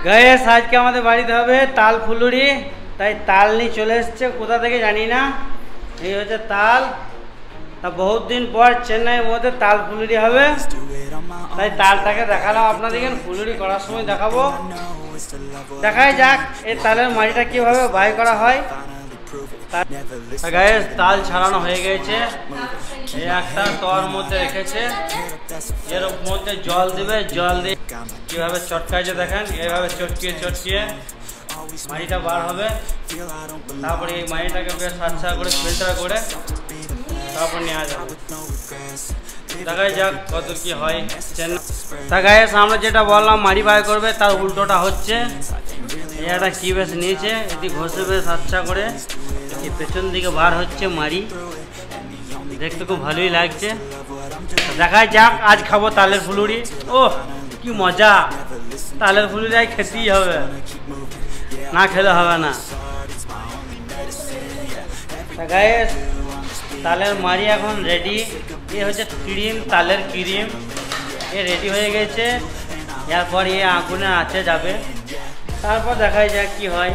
Guys আজকে আমাদের বাড়িতে হবে তাল ফুলুরি, তাই তাল নিয়ে চলে এসছে কোথা থেকে জানি না। এই হচ্ছে তাল, তা বহুত দিন পর চেন্নাইয়ের মধ্যে তাল ফুলুরি হবে, তাই তালটাকে দেখালাম আপনাদেরকে। ফুলুরি করার সময় দেখাবো, দেখাই যাক এই তালের মাড়িটা কিভাবে বাই করা হয়। গাইস তাল ছাড়ানো হয়ে গেছে, এই একটা তোয়ার মধ্যে রেখেছে, এর মধ্যে জল দিবে, জল দিয়ে কিভাবে চটকাইছে দেখেন, এইভাবে চটকিয়ে চটকিয়ে মাড়িটা বার হবে। তারপরে এই মাড়িটাকে বেশ আচ্ছা করে ফিল্টার করে তারপর নেওয়া যাবে। দেখাই যাক কত কি হয়। তা গাইস আমরা যেটা বললাম মাড়ি বার করবে, তার উল্টোটা হচ্ছে। এই একটা কি বেশ নিয়েছে, এটি ঘষে বেশ আচ্ছা করে এই পেছন দিকে বার হচ্ছে মাড়ি, দেখতে খুব ভালোই লাগছে। দেখাই যাক, আজ খাবো তালের ফুলুরি। ও কি মজা, তালের ফুলুরি আজ খেতেই হবে, না খেলে হবে না। গাইস তালের মাড়ি এখন রেডি। এ হচ্ছে ক্রিম, তালের ক্রিম, এ রেডি হয়ে গেছে। এরপর এ আগুনে আঁচে যাবে, তারপর দেখাই যাক কি হয়।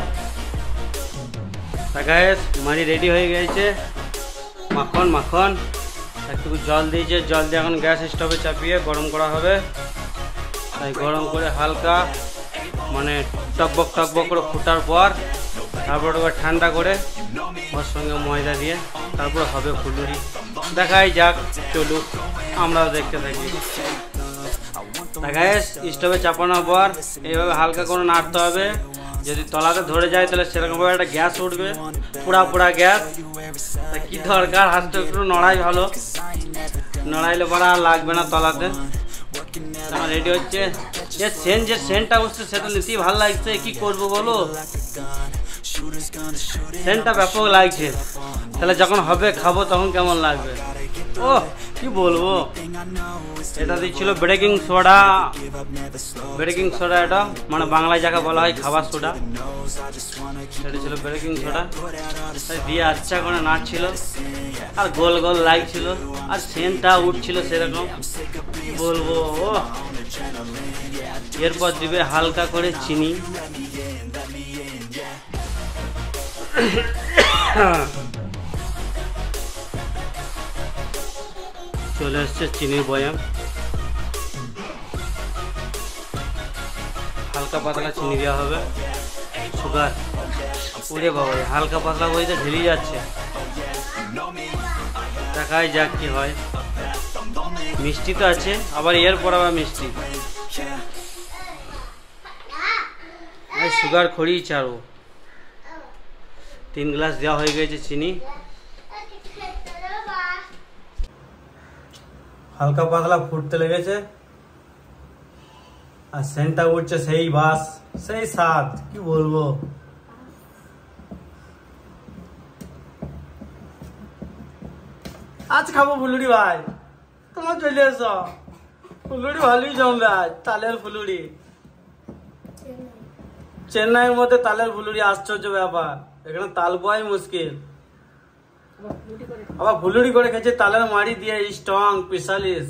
গাইস মাড়ি রেডি হয়ে গেছে, মাখন মাখন একটু জল দিয়েছে, জল দিয়ে এখন গ্যাস স্টোভে চাপিয়ে গরম করা হবে। তাই গরম করে হালকা মানে টকবক টকবক করে ফুটার পর তারপর ওটা ঠান্ডা করে ওর সঙ্গে ময়দা দিয়ে তারপর হবে ফুলুরি। দেখাই যাক, চলুক আমরাও দেখতে থাকি। গাইস স্টোভে চাপানোর পর এইভাবে হালকা করে নাড়তে হবে, যদি তলাতে ধরে যায় তাহলে সেরকমভাবে একটা গ্যাস উঠবে, পুরা পুরা গ্যাস। তা কি দরকার, হাতটা একটু নড়াই ভালো, নড়াইলে পরে আর লাগবে না তলাতে। আমার রেডি হচ্ছে, যে সেন্টটা উঠছে সেটা নিতেই ভালো লাগছে, কি করবো বলো, সেন্টটা ব্যাপক লাগছে। তাহলে যখন হবে খাবো তখন কেমন লাগবে, ও কি বলবো। এটা দিচ্ছিল বেকিং সোডা, বেকিং সোডা, এটা মানে বাংলায় যাকে বলা হয় খাবার সোডা, সেটা ছিল বেকিং সোডা। তাই দিয়ে আচ্ছা করে নাড়ছিল আর গোল গোল লাগছিল, আর সেন্টটা উঠছিল সেরকম, কি বলবো। ও এরপর দিবে হালকা করে চিনি, চলে এসছে চিনির বয়াম, হালকা পাতলা চিনি দেওয়া হবে, সুগার। উড়ে বাবা, হালকা পাতলা বইতে ঢেলে যাচ্ছে। দেখাই যাক কি হয়। মিষ্টি তো আছে, আবার এরপর আবার মিষ্টি, সুগার খড়িয়ে ছাড়বো। 3 গ্লাস দেওয়া হয়ে গেছে চিনি, হালকা পাতলা ফুটতে লেগেছে, আর সেন্টটা উঠছে সেই বাস, সেই স্বাদ, কি বলবো। আজ খাবো ফুলুরি ভাই, তোমার চলে এসো, ফুলুরি ভালোই জমবে আজ, তালের ফুলুরি। চেন্নাইয়ের মধ্যে তালের ফুলুরি আশ্চর্য ব্যাপার, এখানে তাল পাওয়াই মুশকিল। আবার ফুলুরি করে খেয়েছে তালের মাড়ি দিয়ে, স্ট্রং পিসালিস।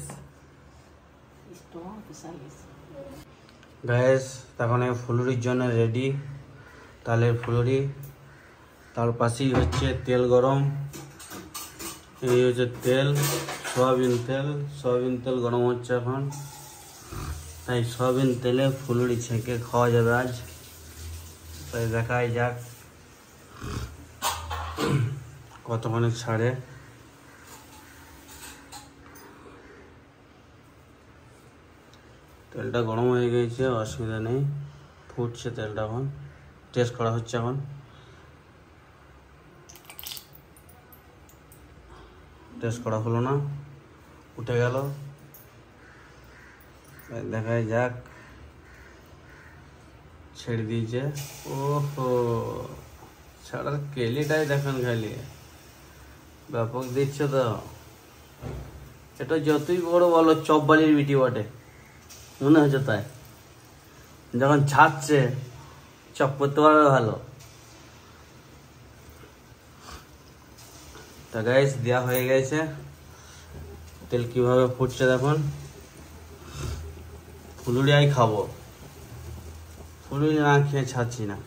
গাইস তখন এই ফুলুরির জন্য রেডি তালের ফুলুরি। তার পাশেই হচ্ছে তেল গরম, এই হচ্ছে তেল, সয়াবিন তেল, সয়াবিন তেল গরম হচ্ছে এখন। তাই সয়াবিন তেলে ফুলুরি ছেঁকে খাওয়া যাবে আজ। তাই দেখাই যাক কতক্ষণে ছাড়ে। তেলটা গরম হয়ে গেছে, অসুবিধা নেই, ফুটছে তেলটা, এখন টেস্ট করা হচ্ছে। এখন টেস্ট করা হলো না, উঠে গেল। দেখাই যাক, ছেড়ে দিয়েছে। ওহো ছাড়ার কেলিটাই দেখেন খালি, ব্যাপক দিচ্ছে তো। এটা যতই বড় বলো চপবালির বিটি বটে, মনে হচ্ছে তাই। যখন ছাড়ছে চপ করতে পারবে ভালো। তা গাইস দেওয়া হয়ে গেছে, তেল কিভাবে ফুটছে দেখুন। ফুলুরি আই খাবো, ফুলুরি না খেয়ে ছাড়ছি না।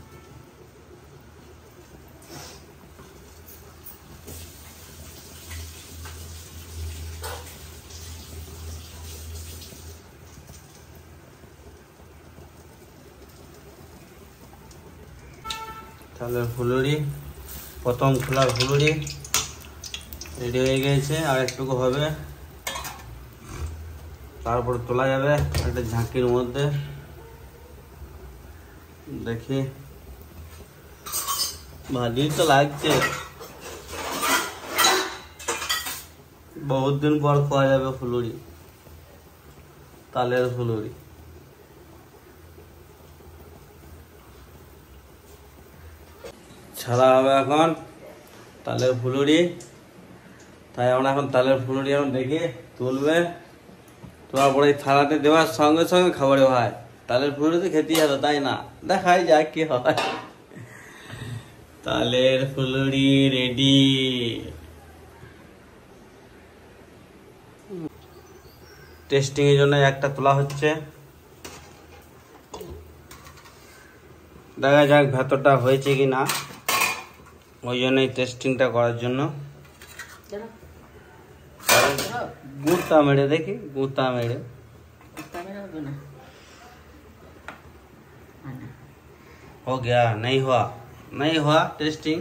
তাহলে ফুলুরি প্রথম খোলার ফুলুরি রেডি হয়ে গেছে, আর একটুকু হবে, তারপর তোলা যাবে একটা ঝাঁকির মধ্যে। দেখি ভালোই তো লাগছে, বহুত দিন পর খাওয়া যাবে ফুলুরি, তালের ফুলুরি। ছাড়া হবে এখন তালের ফুলুরি, তাই আমরা এখন তালের ফুলুরি এখন দেখি তুলবে, তোলার পরে থালাতে দেওয়ার সঙ্গে সঙ্গে খাবারে ভাই তালের ফুলুরি তো খেতেই হবে, তাই না? দেখাই যাক কি হয়। তালের ফুলুরি রেডি। টেস্টিং এর জন্য একটা তোলা হচ্ছে, দেখা যাক ভেতরটা হয়েছে কি না, ওই জন্যই টেস্টিংটা করার জন্য। गुत्ता मेरे देखी, गुत्ता मेरे हो गया, नहीं हुआ, नहीं हुआ टेस्टिंग,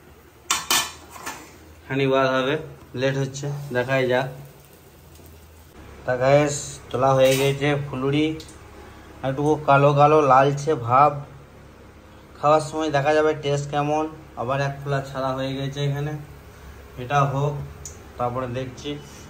खानी बाद হবে, লেট হচ্ছে, দেখাই যাক। তা গাইস তোলা হয়ে গেছে ফুলুরি, একটু কালো কালো লালচে ভাব, খাওয়ার সময় দেখা যাবে টেস্ট কেমন। আবার এক খোলা ছাড়া হয়ে গেছে এখানে, এটা হোক তারপরে দেখছি।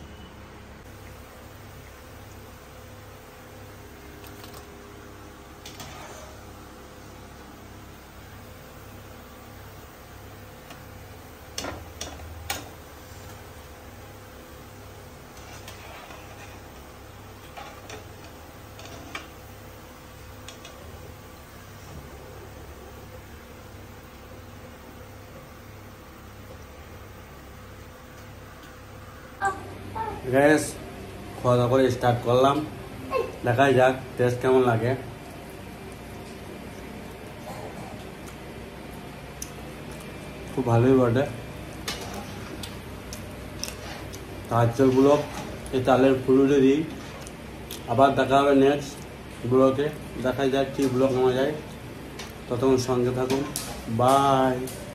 গ্যাস খাওয়া দাওয়া করে স্টার্ট করলাম, দেখা যাক টেস্ট কেমন লাগে। খুব ভালোই বটে। আজকের ব্লগ এই তালের ফুলুরি দিই, আবার দেখা হবে নেক্সট ব্লগে, দেখা যাক কি ব্লগ নেওয়া যায়। ততক্ষণ সঙ্গে থাকুন, বাই।